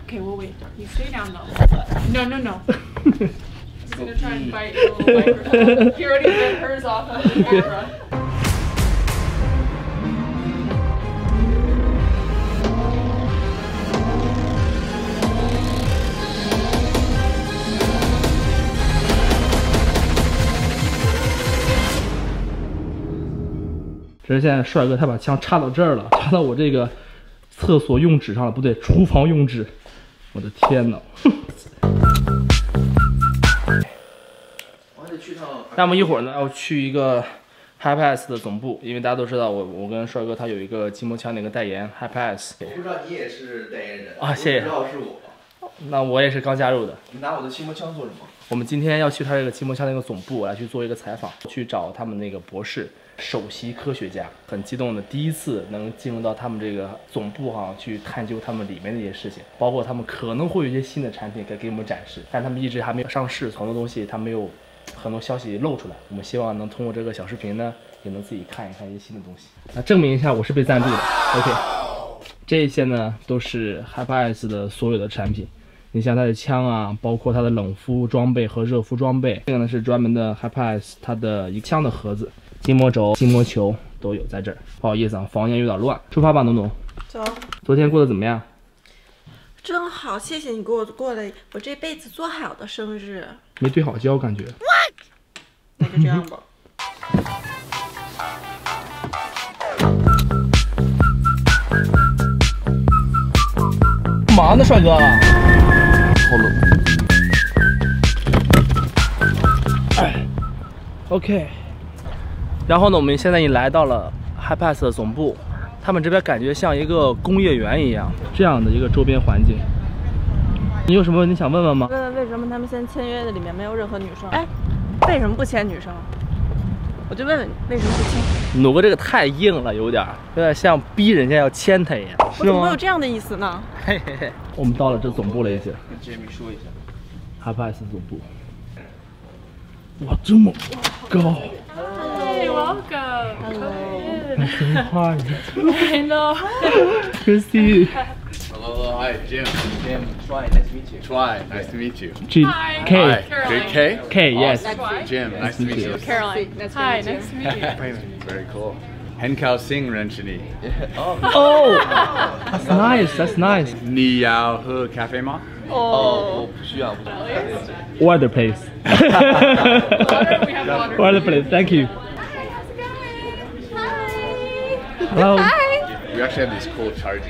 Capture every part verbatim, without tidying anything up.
Okay, we'll wait. You stay down though. No, no, no. He's gonna try and bite your little microphone. He already bit hers off of the camera. 只是现在帅哥他把枪插到这儿了，插到我这个厕所用纸上了，不对，厨房用纸。我的天哪！那我们一会儿呢要去一个 HyperX 的总部，因为大家都知道我我跟帅哥他有一个筋膜枪的一个代言 HyperX。 不知道你也是代言人啊？谢谢。 不知道是我。 那我也是刚加入的。 你拿我的筋膜枪做什么？ 我们今天要去他这个筋膜枪的一个总部来去做一个采访，去找他们那个博士。 首席科学家很激动的，第一次能进入到他们这个总部哈、啊，去探究他们里面的一些事情，包括他们可能会有一些新的产品该给我们展示，但他们一直还没有上市，很多东西他没有很多消息露出来。我们希望能通过这个小视频呢，也能自己看一看一些新的东西，那证明一下我是被赞助的。OK， 这些呢都是 HyperX 的所有的产品，你像它的枪啊，包括它的冷敷装备和热敷装备，这个呢是专门的 HyperX 它的一个枪的盒子。 筋膜轴、筋膜球都有在这儿。不好意思啊，房间有点乱。出发吧，农农。 走。 昨天过得怎么样？ 真好，谢谢你给我过了我这辈子最好的生日。 没对好焦，感觉。 那就这样吧。 干嘛呢，帅哥？好冷。哎 ，OK。 然后呢，我们现在已经来到了 HyperX 的总部，他们这边感觉像一个工业园一样，这样的一个周边环境。你有什么问题想问问吗？ 问问为什么他们现在签约的里面没有任何女生？哎，为什么不签女生？我就问问为什么不签？ 弩哥这个太硬了，有点有点像逼人家要签他一样， 我怎么会有这样的意思呢？ 嘿嘿嘿，我们到了这总部了，已经。 跟 Jamie 说一下 ，HyperX 总部。哇，这么高！ Hey, welcome. Hello. Nice to meet you. I know. Good to see you. Hello, hello, hi, Jim. Jim, Try, nice to meet you. Try, nice to meet you. G Hi. K. Hi. Caroline. Good K? K, yes. Awesome. Jim, nice to meet you. Caroline. Nice to Hi, nice to meet you. Very cool. Henkao Singh Renchini. Oh, that's nice. That's nice. Ni Yao He Cafe Ma? Oh. Water, please. Water, we have water. Water, please. Thank you. Hello. Hi. We actually have these cool charging.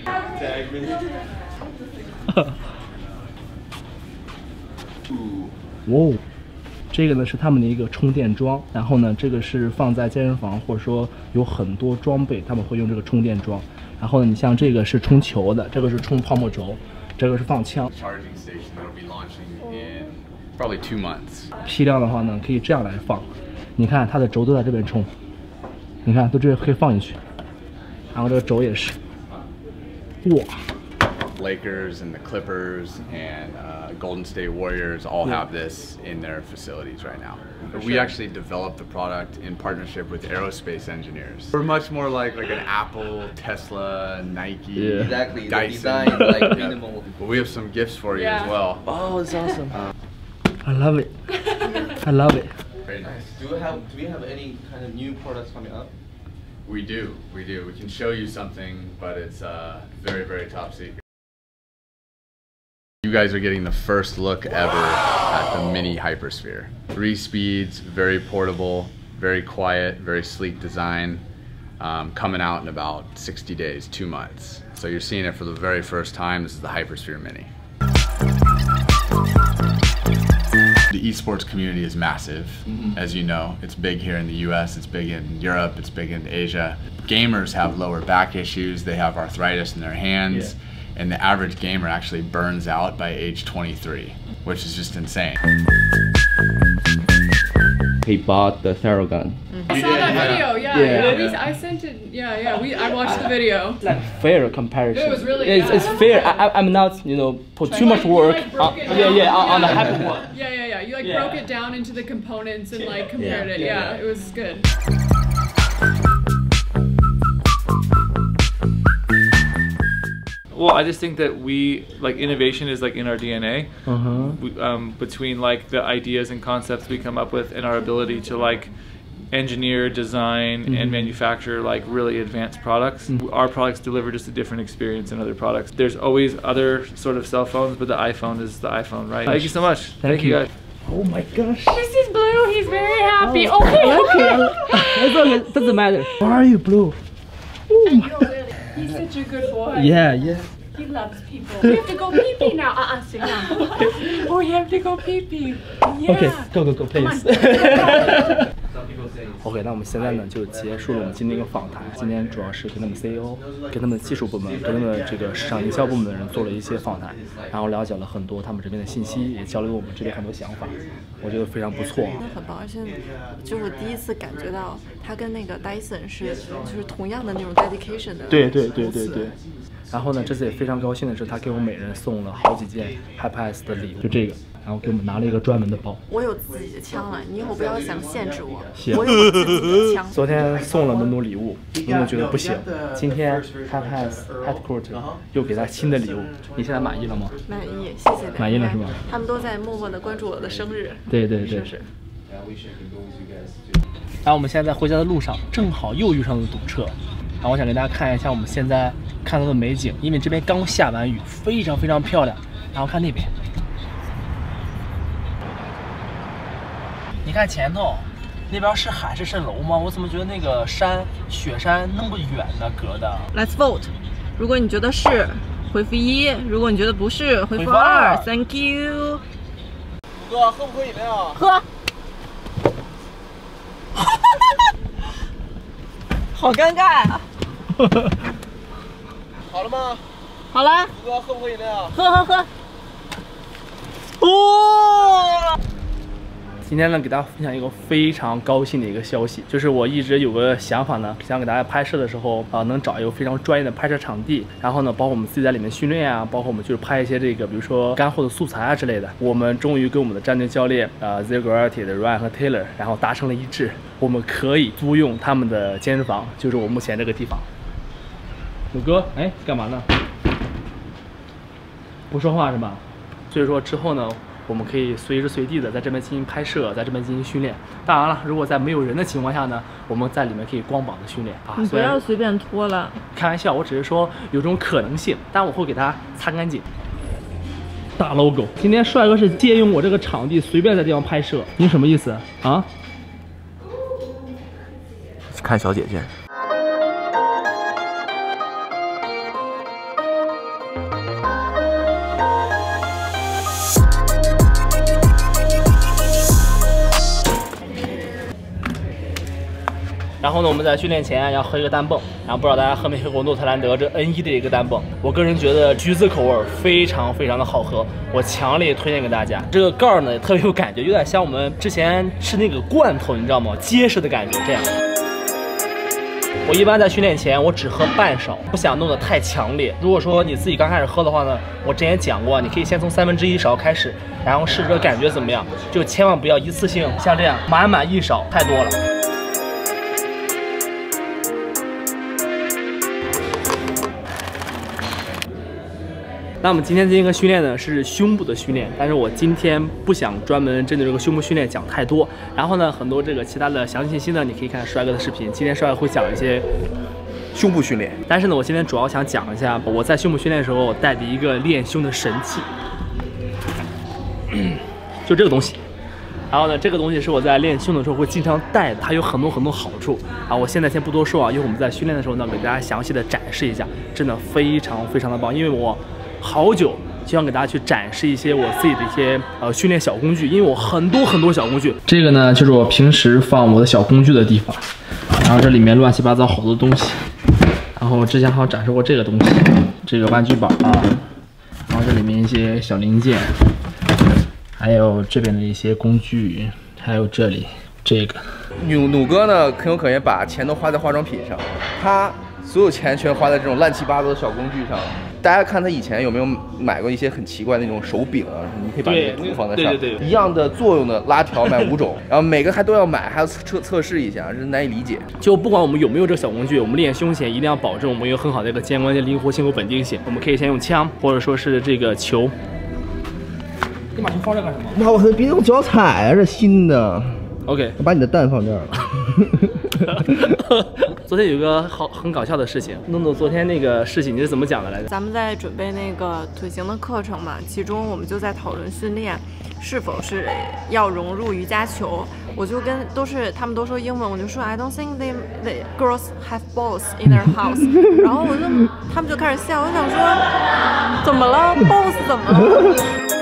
哇，这个呢是他们的一个充电桩，然后呢，这个是放在健身房或者说有很多装备，他们会用这个充电桩。然后呢，你像这个是充球的，这个是充泡沫轴，这个是放枪。 Charging station that'll be launching in probably two months. 批量的话呢，可以这样来放。你看它的轴都在这边充，你看都这可以放进去。然后这个轴也是，哇。 Lakers and the Clippers and uh, Golden State Warriors all have this in their facilities right now. We actually developed the product in partnership with aerospace engineers. We're much more like like an Apple, Tesla, Nike, Yeah. Exactly. Dyson. The design is like minimal. But we have some gifts for you Yeah. as well. Oh, it's awesome. I love it. I love it. Very nice. Do we have Do we have any kind of new products coming up? We do, we do. We can show you something, but it's uh, very, very top secret. You guys are getting the first look ever at the mini Hypersphere. Three speeds, very portable, very quiet, very sleek design, um, coming out in about sixty days, two months. So you're seeing it for the very first time. This is the Hypersphere Mini. The esports community is massive, mm-hmm. as you know. It's big here in the U S, it's big in Europe, it's big in Asia. Gamers have lower back issues, they have arthritis in their hands. Yeah. And the average gamer actually burns out by age twenty-three, which is just insane. He bought the Theragun. Mm-hmm. I saw that video, yeah. Yeah. yeah. We, I sent it, yeah, yeah. We, I watched the video. It's like fair comparison. It was really, It's, yeah. it's fair. I, I'm not, you know, put too much You, work. like, broke on, it yeah, down. yeah, on, on the happy one. Yeah, yeah, yeah. You like Yeah. broke it down into the components and like compared Yeah. it. Yeah. Yeah, it was good. Well, I just think that we like innovation is like in our D N A. Uh-huh. We, um, between like the ideas and concepts we come up with and our ability to like engineer, design, mm-hmm. and manufacture like really advanced products. Mm-hmm. Our products deliver just a different experience than other products. There's always other sort of cell phones, but the iPhone is the iPhone, right? Thank you so much. Thank, Thank you guys. Oh my gosh. This is Blue. He's very happy. Oh, okay. Okay. It's okay. Doesn't matter. Why are you Blue? He's such a good boy. Yeah, yeah. He loves people. We have to go pee pee now. Uh uh, sit down. Oh, you have to go pee pee. Yeah. Okay, go go go, please. OK， 那我们现在呢就结束了我们今天一个访谈。今天主要是跟他们 C E O、跟他们技术部门、跟他们这个市场营销部门的人做了一些访谈，然后了解了很多他们这边的信息，也交流了我们这边很多想法，我觉得非常不错。 那很棒，而且就是我第一次感觉到他跟那个 Dyson 是就是同样的那种 dedication 的。 对对对对对。然后呢，这次也非常高兴的是，他给我们每人送了好几件 HyperX 的礼物，就这个。然后给我们拿了一个专门的包。我有自己的枪了，你以后不要想限制我。 行。 我有自己的枪。 昨天送了努努礼物，努努觉得不行。今天 HyperX Headquarter 又给他新的礼物，你现在满意了吗？ 满意，谢谢大家。 满意了是吗？ 他们都在默默的关注我的生日。 对对对。 是。 然后我们现在在回家的路上，正好又遇上了堵车。然后我想给大家看一下我们现在看到的美景，因为这边刚下完雨，非常非常漂亮。然后看那边。你看前头，那边是海市蜃楼吗？我怎么觉得那个山雪山那么远呢？隔的。 Let's vote。如果你觉得是，回复一；如果你觉得不是，回复二。Thank you。 五哥，喝不喝饮料？ 喝。好尴尬啊！ 好了吗？ 好了。 五哥，喝不喝饮料？ 喝喝喝。 哦。今天呢，给大家分享一个非常高兴的一个消息，就是我一直有个想法呢，想给大家拍摄的时候啊、呃，能找一个非常专业的拍摄场地，然后呢，包括我们自己在里面训练啊，包括我们就是拍一些这个，比如说干货的素材啊之类的。我们终于跟我们的战队教练呃 Zero Gravity 的 Ryan 和 Taylor， 然后达成了一致，我们可以租用他们的健身房，就是我目前这个地方。鲁哥，哎，干嘛呢？不说话是吧？所以说之后呢，我们可以随时随地的在这边进行拍摄，在这边进行训练。当然了，如果在没有人的情况下呢，我们在里面可以光膀子训练啊。 你不要随便脱了。 开玩笑，我只是说有这种可能性，但我会给它擦干净。大 logo， 今天帅哥是借用我这个场地，随便在地方拍摄，你什么意思啊？ 看小姐姐。 然后呢，我们在训练前要喝一个单泵，然后不知道大家喝没喝过诺特兰德这 N 一的一个单泵，我个人觉得橘子口味非常非常的好喝，我强烈推荐给大家。这个盖儿呢也特别有感觉，有点像我们之前吃那个罐头，你知道吗？结实的感觉这样。我一般在训练前我只喝半勺，不想弄得太强烈。如果说你自己刚开始喝的话呢，我之前讲过，你可以先从三分之一勺开始，然后试着感觉怎么样，就千万不要一次性像这样满满一勺，太多了。那我们今天这个训练呢是胸部的训练，但是我今天不想专门针对这个胸部训练讲太多。然后呢，很多这个其他的详细信息呢，你可以看帅哥的视频。今天帅哥会讲一些胸部训练，但是呢，我今天主要想讲一下我在胸部训练的时候带的一个练胸的神器，就这个东西。然后呢，这个东西是我在练胸的时候会经常带的，它有很多很多好处啊。我现在先不多说啊，因为我们在训练的时候呢，给大家详细的展示一下，真的非常非常的棒。因为我好久就想给大家去展示一些我自己的一些呃训练小工具，因为我很多很多小工具。这个呢就是我平时放我的小工具的地方，然后这里面乱七八糟好多东西。然后之前好像展示过这个东西，这个玩具板啊，然后这里面一些小零件，还有这边的一些工具，还有这里这个。 努努哥呢，很有可能把钱都花在化妆品上，他所有钱全花在这种乱七八糟的小工具上。大家看他以前有没有买过一些很奇怪的那种手柄啊？你可以把那个图放在上， 对对对， 一样的作用的拉条买五种，然后每个还都要买，还要测测试一下，这难以理解。 就不管我们有没有这个小工具，我们练胸前一定要保证我们有很好的一个肩关节灵活性和稳定性。我们可以先用枪，或者说是这个球。你把球放这干什么？ 那我别用脚踩啊，这新的。 OK， 我把你的蛋放这儿了。 昨天有个好很搞笑的事情，弄弄昨天那个事情你是怎么讲的来着？ 咱们在准备那个腿型的课程嘛，其中我们就在讨论训练是否是要融入瑜伽球。我就跟都是他们都说英文，我就说 I don't think they the girls have balls in their house 。然后我就他们就开始笑，我想说怎么了 ，balls 怎么了？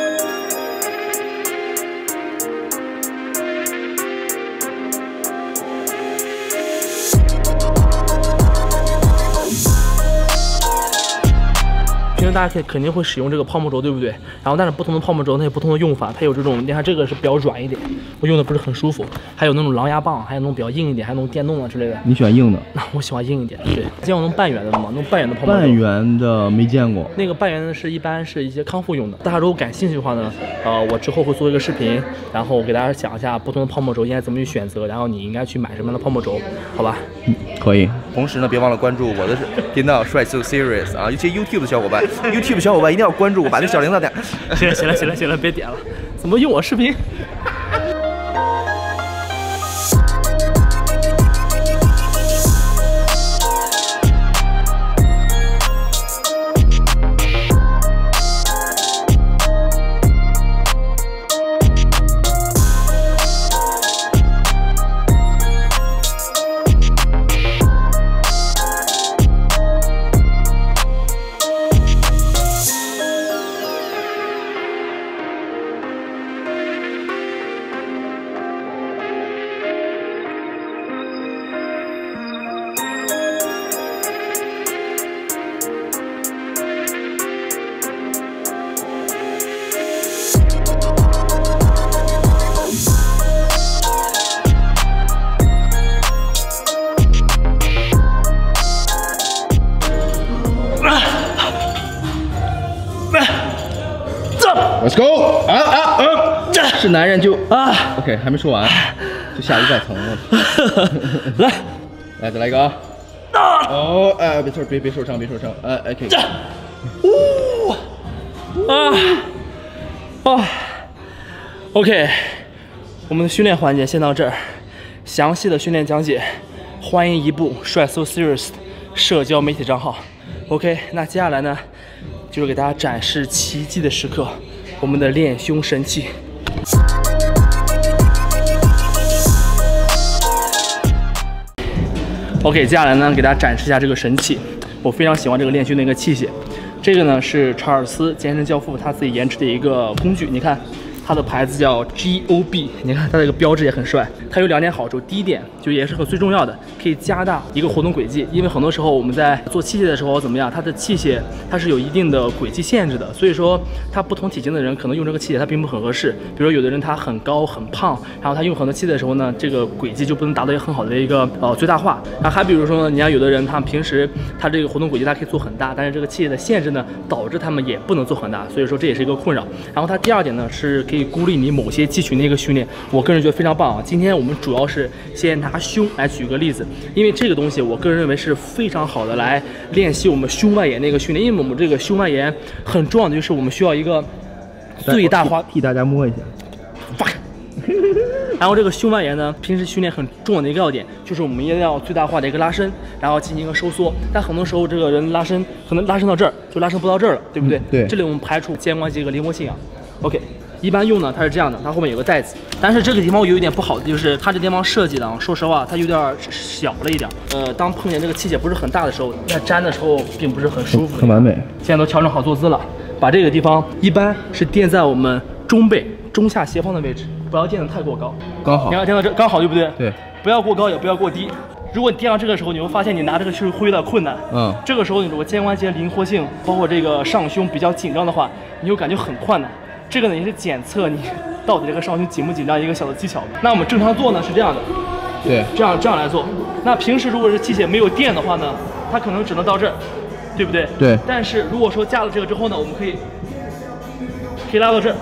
平时大家可以肯定会使用这个泡沫轴，对不对？然后但是不同的泡沫轴它有不同的用法，它有这种，你看这个是比较软一点，我用的不是很舒服，还有那种狼牙棒，还有那种比较硬一点，还有那种电动啊之类的。 你喜欢硬的？ 那我喜欢硬一点。对，见过那种半圆的吗？那种半圆的泡沫轴。 半圆的没见过。 那个半圆的是一般是一些康复用的。大家如果感兴趣的话呢，呃，我之后会做一个视频，然后给大家讲一下不同的泡沫轴应该怎么去选择，然后你应该去买什么样的泡沫轴，好吧？ 嗯，可以。 同时呢，别忘了关注我的频道帅so serious 啊，尤其 YouTube 的小伙伴 ，YouTube 小伙伴一定要关注我，把那小铃铛点。 行了行了行了行了，别点了，怎么用我视频？ Let's go！ 啊啊啊！是男人就啊 ，OK， 还没说完，就下一百层了。 来， 来再来一个啊！哦，哎，别错，别别受伤，别受伤，哎哎，可以。 呜啊啊 ！OK， 我们的训练环节先到这儿，详细的训练讲解，欢迎移步帅 so serious 社交媒体账号。OK， 那接下来呢，就是给大家展示奇迹的时刻。我们的练胸神器。OK， 接下来呢，给大家展示一下这个神器。我非常喜欢这个练胸的一个器械。这个呢是查尔斯健身教父他自己研制的一个工具。你看，它的牌子叫 G O B， 你看它这个标志也很帅。它有两点好处，第一点就也是很最重要的，可以加大一个活动轨迹。因为很多时候我们在做器械的时候怎么样，它的器械它是有一定的轨迹限制的，所以说它不同体型的人可能用这个器械它并不很合适。比如有的人他很高很胖，然后他用很多器械的时候呢，这个轨迹就不能达到一个很好的一个呃最大化。然后还比如说呢，你看有的人他平时他这个活动轨迹他可以做很大，但是这个器械的限制呢，导致他们也不能做很大，所以说这也是一个困扰。然后它第二点呢是可以孤立你某些肌群的一个训练，我个人觉得非常棒啊。今天我们主要是先拿胸来举个例子，因为这个东西我个人认为是非常好的来练习我们胸外延的一个训练，因为我们这个胸外延很重要的就是我们需要一个最大化， 替大家摸一下。 然后这个胸外延呢，平时训练很重要的一个要点就是我们一定要最大化的一个拉伸，然后进行一个收缩。但很多时候这个人拉伸可能拉伸到这儿就拉伸不到这儿了，对不对？ 嗯、对。 这里我们排除肩关节一个灵活性啊。OK。一般用呢，它是这样的，它后面有个带子，但是这个地方有一点不好的就是它这地方设计的啊，说实话它有点小了一点。呃，当碰见这个器械不是很大的时候，在粘的时候并不是很舒服。 很完美。 现在都调整好坐姿了，把这个地方一般是垫在我们中背中下斜方的位置，不要垫得太过高， 刚好。 你看垫到这刚好，对不对？ 对。 不要过高，也不要过低。如果你垫到这个时候，你会发现你拿这个去会有点困难。 嗯。 这个时候你如果肩关节灵活性，包括这个上胸比较紧张的话，你就感觉很困难。这个呢也是检测你到底这个上胸紧不紧张一个小的技巧。那我们正常做呢是这样的， 对， 这样这样来做。那平时如果是器械没有电的话呢， 它可能只能到这儿，对不对？ 对。 但是如果说加了这个之后呢，我们可以可以拉到这儿。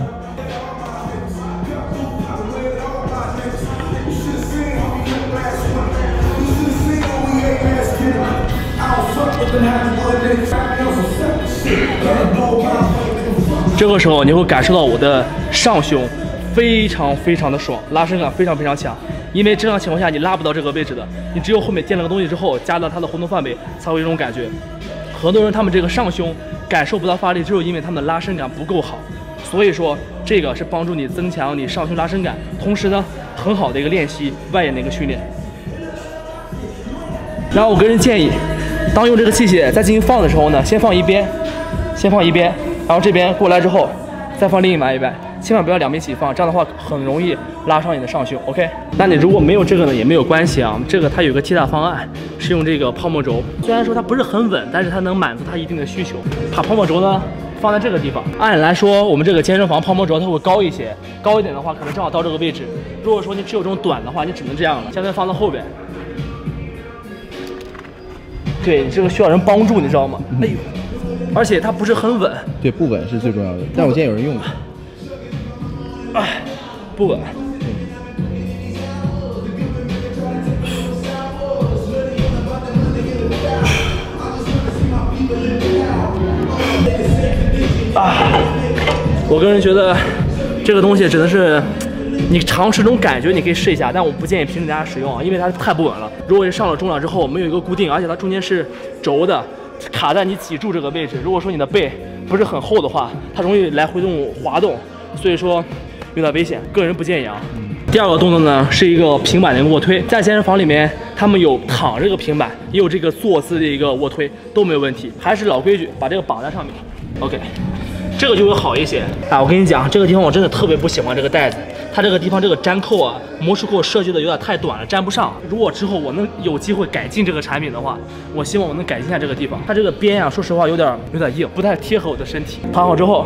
这个时候你会感受到我的上胸非常非常的爽，拉伸感非常非常强。因为正常情况下你拉不到这个位置的，你只有后面垫了个东西之后，加到它的活动范围才会有这种感觉。很多人他们这个上胸感受不到发力，就是因为他们的拉伸感不够好。所以说这个是帮助你增强你上胸拉伸感，同时呢很好的一个练习外延的一个训练。然后我个人建议，当用这个器械在进行放的时候呢，先放一边，先放一边，然后这边过来之后再放另一边一边，千万不要两边一起放，这样的话很容易拉伤你的上胸。OK， 那你如果没有这个呢，也没有关系啊。这个它有个替代方案，是用这个泡沫轴，虽然说它不是很稳，但是它能满足它一定的需求。把泡沫轴呢放在这个地方，按理来说我们这个健身房泡沫轴它会高一些，高一点的话可能正好到这个位置。如果说你只有这种短的话，你只能这样了，现在放到后边。对，你这个需要人帮助，你知道吗？哎呦，而且它不是很稳。 对，不稳是最重要的。但我见有人用。 哎，不稳。啊，我个人觉得这个东西只能是你尝试这种感觉，你可以试一下，但我不建议平时大家使用啊，因为它太不稳了。如果是上了重量之后没有一个固定，而且它中间是轴的，卡在你脊柱这个位置。如果说你的背不是很厚的话，它容易来回动滑动，所以说有点危险，个人不建议啊。第二个动作呢是一个平板的一个卧推，在健身房里面他们有躺这个平板，也有这个坐姿的一个卧推，都没有问题。还是老规矩，把这个绑在上面。OK， 这个就会好一些啊。我跟你讲，这个地方我真的特别不喜欢这个带子，它这个地方这个粘扣啊，魔术扣设计的有点太短了，粘不上。如果之后我能有机会改进这个产品的话，我希望我能改进一下这个地方。它这个边啊，说实话有点有点硬，不太贴合我的身体。躺好之后，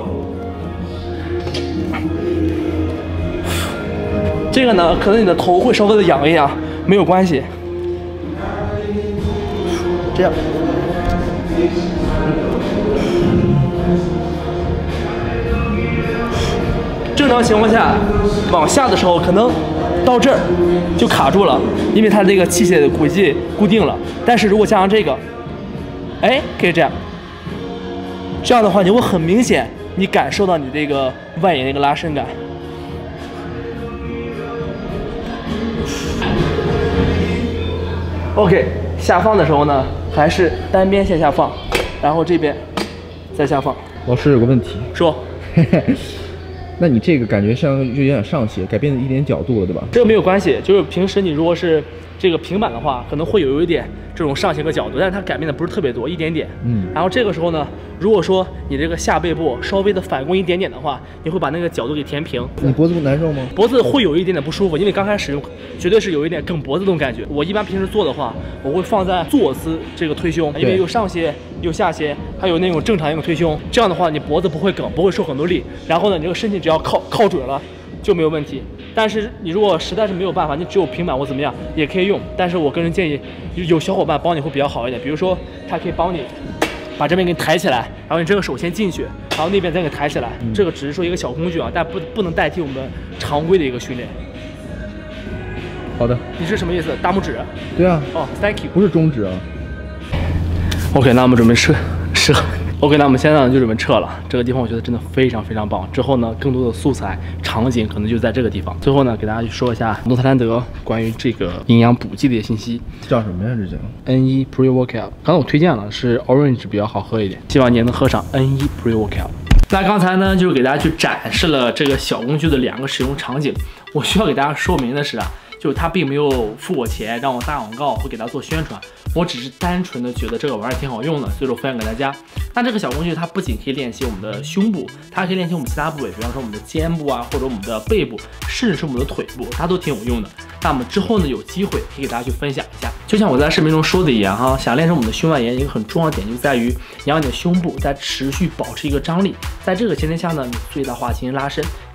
这个呢，可能你的头会稍微的痒一痒，没有关系。这样。正常情况下，往下的时候可能到这儿就卡住了，因为它这个器械的轨迹固定了。但是如果加上这个，哎，可以这样，这样的话你会很明显，你感受到你这个外延的一个拉伸感。OK， 下放的时候呢，还是单边先下放，然后这边再下放。 老师有个问题， 说。 那你这个感觉像就有点上斜，改变了一点角度了，对吧？ 这个没有关系，就是平时你如果是这个平板的话，可能会有一点这种上斜的角度，但是它改变的不是特别多，一点点。嗯。然后这个时候呢，如果说你这个下背部稍微的反弓一点点的话，你会把那个角度给填平。 你脖子不难受吗？ 脖子会有一点点不舒服，因为刚开始用绝对是有一点梗脖子这种感觉。我一般平时做的话，我会放在坐姿这个推胸，因为有上斜有下斜，还有那种正常一个推胸，这样的话你脖子不会梗，不会受很多力。然后呢，你这个身体只要靠靠准了就没有问题。但是你如果实在是没有办法，你只有平板或怎么样也可以用。但是我个人建议有小伙伴帮你会比较好一点，比如说他可以帮你把这边给你抬起来，然后你这个手先进去，然后那边再给抬起来。嗯、这个只是说一个小工具啊，但不不能代替我们常规的一个训练。 好的。 你是什么意思？大拇指？ 对啊。 哦 ，Thank you。 不是中指啊。 OK， 那我们准备撤撤。OK， 那我们现在呢就准备撤了。这个地方我觉得真的非常非常棒。之后呢，更多的素材场景可能就在这个地方。最后呢，给大家去说一下诺特兰德关于这个营养补剂的一些信息。 叫什么呀？这叫 N 一 Pre Workout。刚才我推荐了是 Orange 比较好喝一点，希望你也能喝上 N 一 Pre Workout。那刚才呢，就是给大家去展示了这个小工具的两个使用场景。我需要给大家说明的是啊，就是他并没有付我钱让我打广告或给他做宣传，我只是单纯的觉得这个玩意儿挺好用的，所以说分享给大家。那这个小工具它不仅可以练习我们的胸部，它还可以练习我们其他部位，比方说我们的肩部啊，或者我们的背部，甚至是我们的腿部，它都挺有用的。那我们之后呢，有机会可以给大家去分享一下。就像我在视频中说的一样哈，想练成我们的胸外延，一个很重要的点就在于你让你的胸部在持续保持一个张力，在这个前提下呢，你最大化进行拉伸，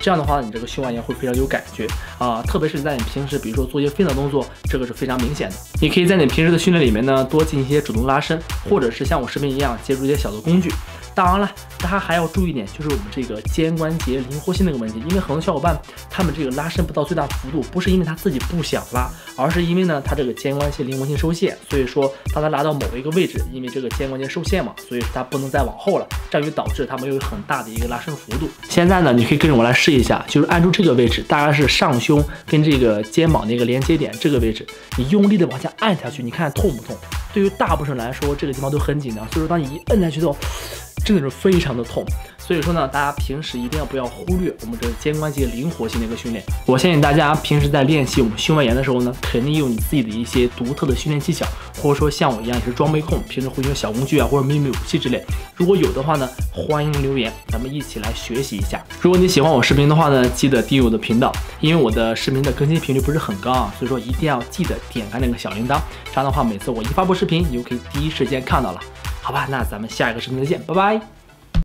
这样的话，你这个胸外延会非常有感觉啊、呃，特别是在你平时比如说做一些飞的动作，这个是非常明显的。你可以在你平时的训练里面呢，多进行一些主动拉伸，或者是像我视频一样借助一些小的工具。当然了，大家还要注意一点，就是我们这个肩关节灵活性那个问题。因为很多小伙伴他们这个拉伸不到最大幅度，不是因为他自己不想拉，而是因为呢他这个肩关节灵活性受限。所以说，当他拉到某一个位置，因为这个肩关节受限嘛，所以他不能再往后了，这样就导致他没有很大的一个拉伸幅度。现在呢，你可以跟着我来试一下，就是按住这个位置，大概是上胸跟这个肩膀的一个连接点这个位置，你用力的往下按下去，你看痛不痛？对于大部分人来说，这个地方都很紧张，所以说当你一摁下去之后，真的是非常的痛。所以说呢，大家平时一定要不要忽略我们这个肩关节灵活性的一个训练。我相信大家平时在练习我们胸外延的时候呢，肯定有你自己的一些独特的训练技巧，或者说像我一样也是装备控，平时会用小工具啊或者秘密武器之类。如果有的话呢，欢迎留言，咱们一起来学习一下。如果你喜欢我视频的话呢，记得订阅我的频道，因为我的视频的更新频率不是很高啊，所以说一定要记得点开那个小铃铛，这样的话每次我一发布视频，你就可以第一时间看到了。好吧，那咱们下一个视频再见，拜拜。